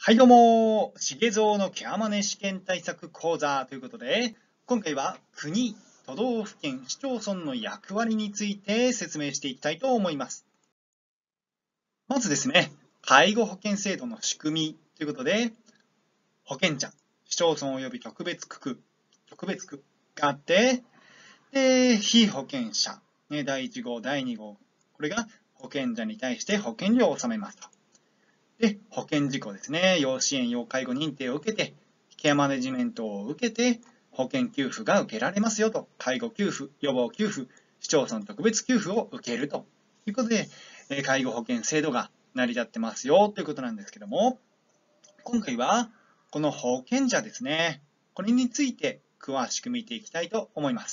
はいどうも、重蔵のケアマネ試験対策講座ということで、今回は国、都道府県、市町村の役割について説明していきたいと思います。まずですね、介護保険制度の仕組みということで、保険者、市町村及び特別区があって、で、被保険者、第1号、第2号、これが保険者に対して保険料を納めますと。で、保険事項ですね。要支援、要介護認定を受けて、ケアマネジメントを受けて、保険給付が受けられますよと。介護給付、予防給付、市町村特別給付を受けるということで、介護保険制度が成り立ってますよということなんですけども、今回はこの保険者ですね。これについて詳しく見ていきたいと思います。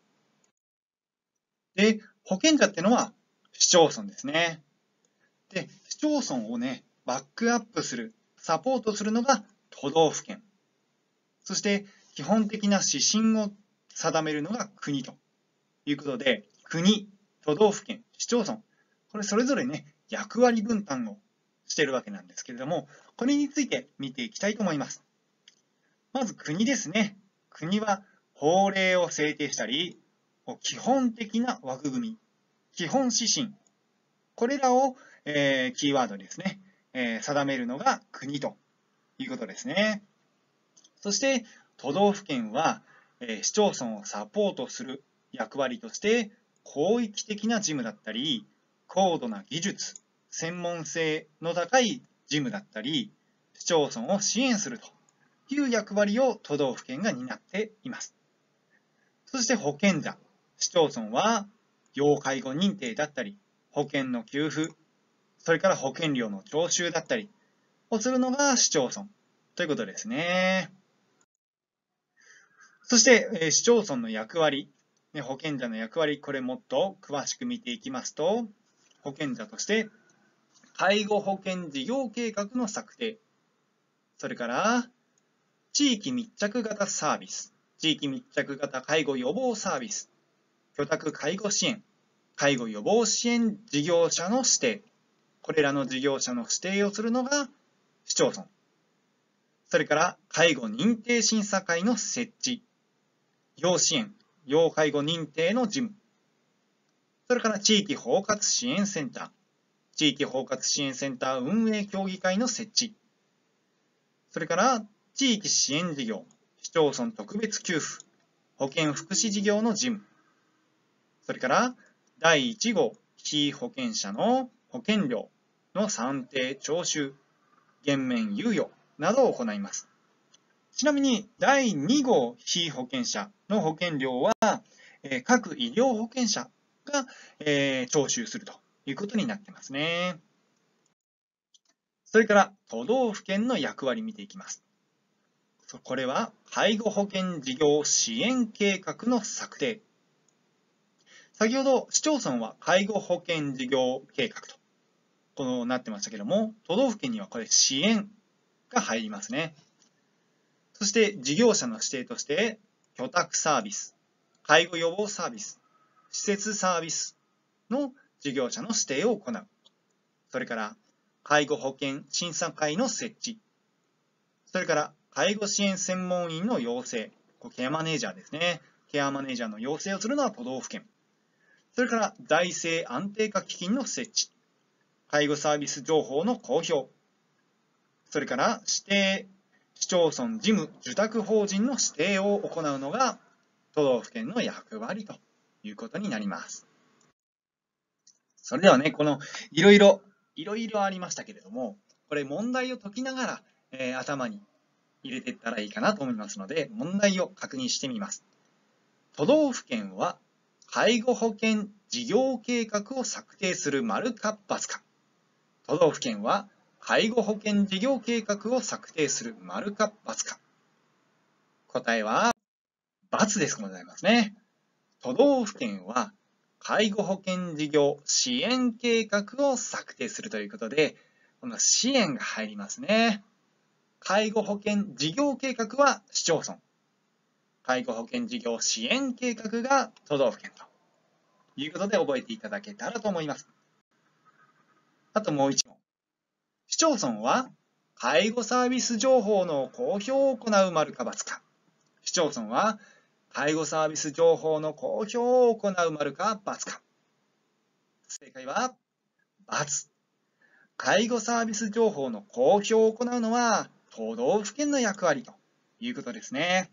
で、保険者ってのは市町村ですね。で、市町村をね、バックアップする、サポートするのが都道府県。そして基本的な指針を定めるのが国ということで、国、都道府県、市町村、これそれぞれね、役割分担をしているわけなんですけれども、これについて見ていきたいと思います。まず国ですね。国は法令を制定したり、基本的な枠組み、基本指針、これらを、キーワードにですね、定めるのが国ということですね。そして都道府県は、市町村をサポートする役割として広域的な事務だったり、高度な技術、専門性の高い事務だったり、市町村を支援するという役割を都道府県が担っています。そして保険者、市町村は要介護認定だったり、保険の給付、それから保険料の徴収だったりをするのが市町村ということですね。そして、市町村の役割、保険者の役割、これもっと詳しく見ていきますと、保険者として、介護保険事業計画の策定、それから、地域密着型サービス、地域密着型介護予防サービス、居宅介護支援、介護予防支援事業者の指定、これらの事業者の指定をするのが市町村。それから、介護認定審査会の設置、要支援、要介護認定の事務、それから地域包括支援センター、地域包括支援センター運営協議会の設置、それから地域支援事業、市町村特別給付、保健福祉事業の事務、それから第1号被保険者の保険料の算定徴収、減免猶予などを行います。ちなみに第2号被保険者の保険料は、各医療保険者が、徴収するということになってますね。それから都道府県の役割見ていきます。これは介護保険事業支援計画の策定。先ほど市町村は介護保険事業計画とこうなってましたけども、都道府県にはこれ支援が入りますね。そして事業者の指定として、居宅サービス、介護予防サービス、施設サービスの事業者の指定を行う。それから、介護保険審査会の設置。それから、介護支援専門員の養成。ケアマネージャーですね。ケアマネージャーの養成をするのは都道府県。それから、財政安定化基金の設置。介護サービス情報の公表。それから、指定市町村事務受託法人の指定を行うのが都道府県の役割ということになります。それではね、このいろいろありましたけれども、これ問題を解きながら、頭に入れていったらいいかなと思いますので、問題を確認してみます。都道府県は介護保険事業計画を策定する丸か×か。都道府県は介護保険事業計画を策定する丸か×か。答えは×でございますね。都道府県は介護保険事業支援計画を策定するということで、この支援が入りますね。介護保険事業計画は市町村。介護保険事業支援計画が都道府県ということで覚えていただけたらと思います。あともう一問。市町村は介護サービス情報の公表を行う丸か×か。市町村は介護サービス情報の公表を行う丸か×か。正解は×。介護サービス情報の公表を行うのは都道府県の役割ということですね。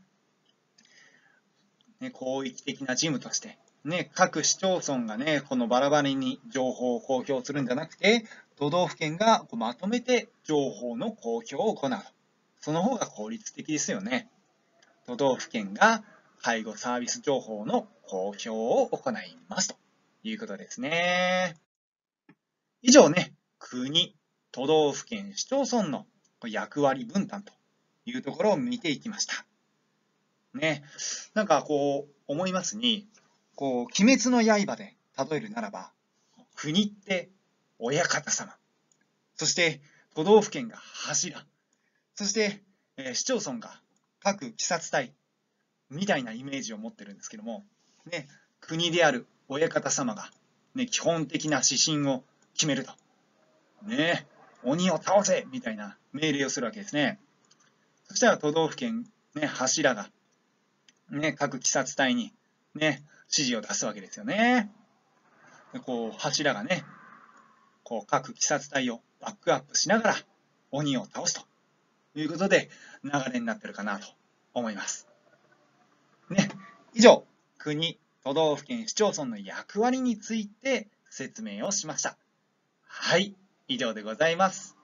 広域的な事務として、各市町村がこのバラバラに情報を公表するんじゃなくて、都道府県がまとめて情報の公表を行う。その方が効率的ですよね。都道府県が介護サービス情報の公表を行いますということですね。以上国、都道府県、市町村の役割分担というところを見ていきました。なんか思いますに、鬼滅の刃で例えるならば、国って親方様、そして都道府県が柱、そして、市町村が各鬼殺隊みたいなイメージを持ってるんですけども、国である親方様が、基本的な指針を決めると。鬼を倒せみたいな命令をするわけですね。そしたら都道府県、柱が、各鬼殺隊に、指示を出すわけですよね。で柱が各鬼殺隊をバックアップしながら鬼を倒すということで流れになってるかなと思います。以上、国、都道府県、市町村の役割について説明をしました。はい、以上でございます。